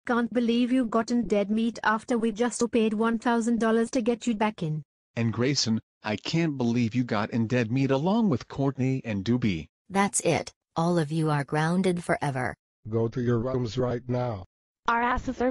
Can't believe you got in dead meat after we just paid $1,000 to get you back in. And Grayson, I can't believe you got in dead meat along with Courtney and Doobie. That's it, all of you are grounded forever. Go to your rooms right now. Our asses are